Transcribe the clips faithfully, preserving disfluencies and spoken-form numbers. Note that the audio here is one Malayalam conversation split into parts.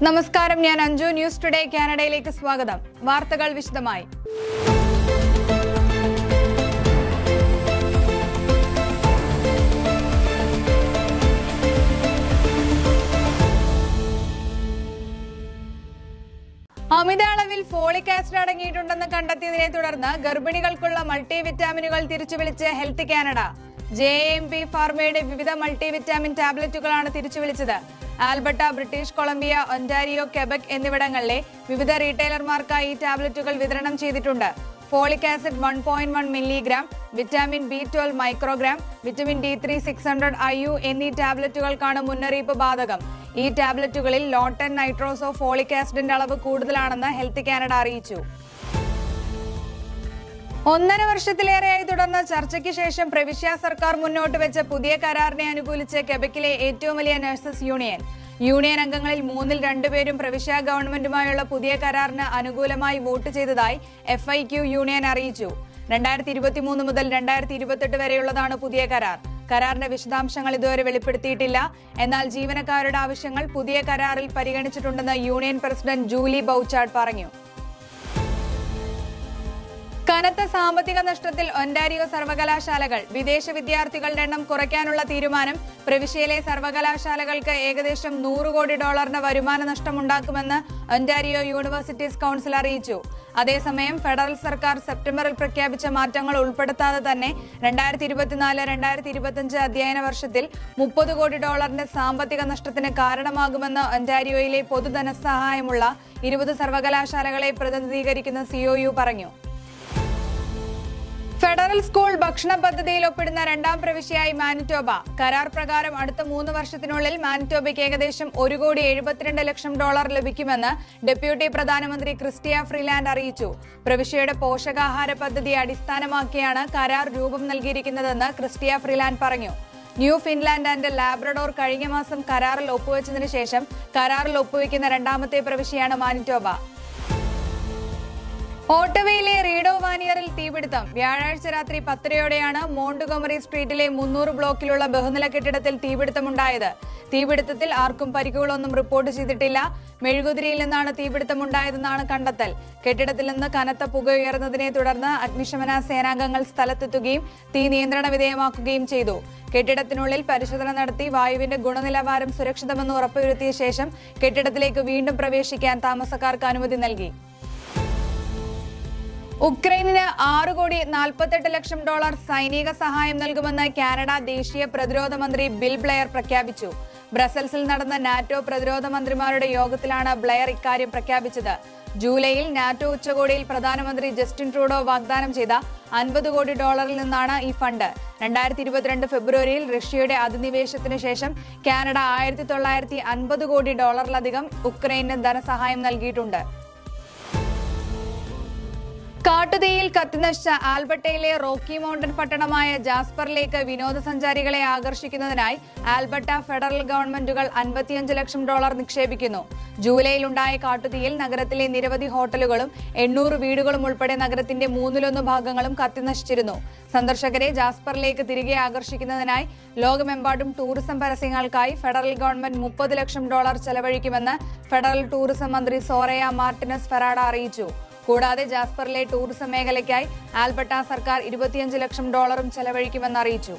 നമസ്കാരം, ഞാൻ അഞ്ജു. ന്യൂസ് ടുഡേ കാനഡയിലേക്ക് സ്വാഗതം. വാർത്തകൾ വിശദമായി. അമിത അളവിൽ ഫോളിക് ആസിഡ് അടങ്ങിയിട്ടുണ്ടെന്ന് കണ്ടെത്തിയതിനെ തുടർന്ന് ഗർഭിണികൾക്കുള്ള മൾട്ടി വിറ്റാമിനുകൾ തിരിച്ചുവിളിച്ച് health Canada. J M P ഫാർമയുടെ വിവിധ മൾട്ടി വിറ്റാമിൻ ടാബ്ലറ്റുകളാണ് തിരിച്ചുവിളിച്ചത്. Alberta, British Columbia, Ontario, Quebec എന്നിവിടങ്ങളിലെ വിവിധ റീറ്റെയിലർമാർക്കായി ഈ ടാബ്ലറ്റുകൾ വിതരണം ചെയ്തിട്ടുണ്ട്. Folic acid one point one milligram, vitamin B twelve microgram, vitamin D three six hundred I U എന്നീ ടാബ്ലറ്റുകൾക്കാണ് മുന്നറിയിപ്പ് ബാധകം. ഈ ടാബ്ലറ്റുകളിൽ ലോട്ടൻ നൈട്രോസോ ഫോളിക് ആസിഡിന്റെ അളവ് കൂടുതലാണെന്ന് ഹെൽത്ത് കാനഡ അറിയിച്ചു. ഒന്നര വർഷത്തിലേറെയായി തുടർന്ന ചർച്ചയ്ക്ക് ശേഷം പ്രവിശ്യ സർക്കാർ മുന്നോട്ട് വെച്ച പുതിയ കരാറിനെ അനുകൂലിച്ച് ക്വെബക്കിലെ ഏറ്റവും വലിയ നഴ്സസ് യൂണിയൻ. യൂണിയൻ അംഗങ്ങളിൽ മൂന്നിൽ രണ്ടുപേരും പ്രവിശ്യ ഗവൺമെന്റുമായുള്ള പുതിയ കരാറിന് അനുകൂലമായി വോട്ട് ചെയ്തതായി എഫ് ഐ ക്യു യൂണിയൻ അറിയിച്ചു. രണ്ടായിരത്തി ഇരുപത്തി മൂന്ന് മുതൽ രണ്ടായിരത്തി ഇരുപത്തെട്ട് വരെയുള്ളതാണ് പുതിയ കരാർ. കരാറിന്റെ വിശദാംശങ്ങൾ ഇതുവരെ വെളിപ്പെടുത്തിയിട്ടില്ല. എന്നാൽ ജീവനക്കാരുടെ ആവശ്യങ്ങൾ പുതിയ കരാറിൽ പരിഗണിച്ചിട്ടുണ്ടെന്ന് യൂണിയൻ പ്രസിഡന്റ് ജൂലി ബൗച്ചാർഡ് പറഞ്ഞു. കനത്ത സാമ്പത്തിക നഷ്ടത്തിൽ ഒന്റാരിയോ സർവകലാശാലകൾ. വിദേശ വിദ്യാർത്ഥികളുടെ എണ്ണം കുറയ്ക്കാനുള്ള തീരുമാനം പ്രവിശ്യയിലെ സർവകലാശാലകൾക്ക് ഏകദേശം നൂറ് കോടി ഡോളറിന് വരുമാന നഷ്ടമുണ്ടാക്കുമെന്ന് ഒന്റാരിയോ യൂണിവേഴ്സിറ്റീസ് കൗൺസിൽ അറിയിച്ചു. അതേസമയം ഫെഡറൽ സർക്കാർ സെപ്റ്റംബറിൽ പ്രഖ്യാപിച്ച മാറ്റങ്ങൾ ഉൾപ്പെടുത്താതെ തന്നെ രണ്ടായിരത്തി ഇരുപത്തിനാല് രണ്ടായിരത്തി ഇരുപത്തിയഞ്ച് അധ്യയന വർഷത്തിൽ മുപ്പത് കോടി ഡോളറിന്റെ സാമ്പത്തിക നഷ്ടത്തിന് കാരണമാകുമെന്ന് ഒന്റാരിയോയിലെ പൊതുധനസഹായമുള്ള ഇരുപത് സർവകലാശാലകളെ പ്രതിനിധീകരിക്കുന്ന സി ഒ യു പറഞ്ഞു. ഫെഡറൽ സ്കൂൾ ഭക്ഷണ പദ്ധതിയിൽ ഒപ്പിടുന്ന രണ്ടാം പ്രവിശ്യയായി മാനിറ്റോബ. കരാർ പ്രകാരം അടുത്ത മൂന്ന് വർഷത്തിനുള്ളിൽ മാനിറ്റോബയ്ക്ക് ഏകദേശം ഒരു കോടി എഴുപത്തിരണ്ട് ലക്ഷം ഡോളർ ലഭിക്കുമെന്ന് ഡെപ്യൂട്ടി പ്രധാനമന്ത്രി ക്രിസ്റ്റിയ ഫ്രീലാൻഡ് അറിയിച്ചു. പ്രവിശ്യയുടെ പോഷകാഹാര പദ്ധതിയെ അടിസ്ഥാനമാക്കിയാണ് കരാർ രൂപം നൽകിയിരിക്കുന്നതെന്ന് ക്രിസ്റ്റിയ ഫ്രീലാൻഡ് പറഞ്ഞു. ന്യൂ ഫിൻലാൻഡ് ആൻഡ് ലാബ്രഡോർ കഴിഞ്ഞ മാസം കരാറിൽ ഒപ്പുവെച്ചതിനു ശേഷം കരാറിൽ ഒപ്പുവെക്കുന്ന രണ്ടാമത്തെ പ്രവിശ്യയാണ് മാനിറ്റോബ. ഓട്ടവയിലെ റീഡോ വാനിയറിൽ തീപിടുത്തം. വ്യാഴാഴ്ച രാത്രി പത്തരയോടെയാണ് മോണ്ടുഗോമറി സ്ട്രീറ്റിലെ മുന്നൂറ് ബ്ലോക്കിലുള്ള ബഹുനില കെട്ടിടത്തിൽ തീപിടുത്തമുണ്ടായത്. തീപിടുത്തത്തിൽ ആർക്കും പരിക്കുകളൊന്നും റിപ്പോർട്ട് ചെയ്തിട്ടില്ല. മെഴുകുതിരിയിൽ നിന്നാണ് തീപിടുത്തമുണ്ടായതെന്നാണ് കണ്ടെത്തൽ. കെട്ടിടത്തിൽ നിന്ന് കനത്ത പുക ഉയർന്നതിനെ തുടർന്ന് അഗ്നിശമന സേനാംഗങ്ങൾ സ്ഥലത്തെത്തുകയും തീ നിയന്ത്രണ വിധേയമാക്കുകയും ചെയ്തു. കെട്ടിടത്തിനുള്ളിൽ പരിശോധന നടത്തി വായുവിന്റെ ഗുണനിലവാരം സുരക്ഷിതമെന്ന് ഉറപ്പുവരുത്തിയ ശേഷം കെട്ടിടത്തിലേക്ക് വീണ്ടും പ്രവേശിക്കാൻ താമസക്കാർക്ക് അനുമതി നൽകി. ഉക്രൈനിന് ആറ് കോടി നാൽപ്പത്തെട്ട് ലക്ഷം ഡോളർ സൈനിക സഹായം നൽകുമെന്ന് കാനഡ ദേശീയ പ്രതിരോധ മന്ത്രി ബിൽ ബ്ലെയർ പ്രഖ്യാപിച്ചു. ബ്രസൽസിൽ നടന്ന നാറ്റോ പ്രതിരോധ മന്ത്രിമാരുടെ യോഗത്തിലാണ് ബ്ലെയർ ഇക്കാര്യം പ്രഖ്യാപിച്ചത്. ജൂലൈയിൽ നാറ്റോ ഉച്ചകോടിയിൽ പ്രധാനമന്ത്രി ജസ്റ്റിൻ ട്രൂഡോ വാഗ്ദാനം ചെയ്ത അൻപത് കോടി ഡോളറിൽ നിന്നാണ് ഈ ഫണ്ട്. രണ്ടായിരത്തി ഇരുപത്തിരണ്ട് ഫെബ്രുവരിയിൽ റഷ്യയുടെ അധിനിവേശത്തിനു ശേഷം കാനഡ ആയിരത്തി തൊള്ളായിരത്തി അൻപത് കോടി ഡോളറിലധികം ഉക്രൈന് ധനസഹായം നൽകിയിട്ടുണ്ട്. കാട്ടുതീയിൽ കത്തിനശിച്ച ആൽബർട്ടയിലെ റോക്കി മൗണ്ടൻ പട്ടണമായ ജാസ്പറിലേക്ക് വിനോദസഞ്ചാരികളെ ആകർഷിക്കുന്നതിനായി ആൽബർട്ട ഫെഡറൽ ഗവൺമെന്റുകൾ അൻപത്തിയഞ്ച് ലക്ഷം ഡോളർ നിക്ഷേപിക്കുന്നു. ജൂലൈയിലുണ്ടായ കാട്ടുതീയിൽ നഗരത്തിലെ നിരവധി ഹോട്ടലുകളും എണ്ണൂറ് വീടുകളും ഉൾപ്പെടെ നഗരത്തിന്റെ മൂന്നിലൊന്ന് ഭാഗങ്ങളും കത്തിനശിച്ചിരുന്നു. സന്ദർശകരെ ജാസ്പറിലേക്ക് തിരികെ ആകർഷിക്കുന്നതിനായി ലോകമെമ്പാടും ടൂറിസം പരസ്യങ്ങൾക്കായി ഫെഡറൽ ഗവൺമെന്റ് മുപ്പത് ലക്ഷം ഡോളർ ചെലവഴിക്കുമെന്ന് ഫെഡറൽ ടൂറിസം മന്ത്രി സോറയ മാർട്ടിനസ് ഫെറാഡ അറിയിച്ചു. കൂടാതെ ജാസ്പറിലെ ടൂറിസം മേഖലയ്ക്കായി ആൽബർട്ട സർക്കാർ ഇരുപത്തിയഞ്ച് ലക്ഷം ഡോളറും ചെലവഴിക്കുമെന്ന് അറിയിച്ചു.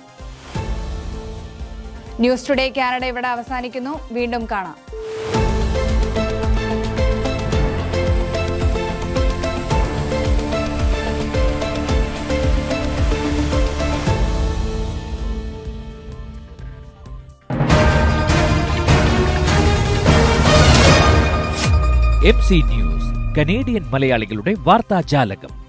ന്യൂസ് ടുഡേ കാനഡ ഇവിടെ അവസാനിക്കുന്നു. വീണ്ടും കാണാം. എം സി ന്യൂസ്, കനേഡിയൻ മലയാളികളുടെ വാർത്താജാലകം.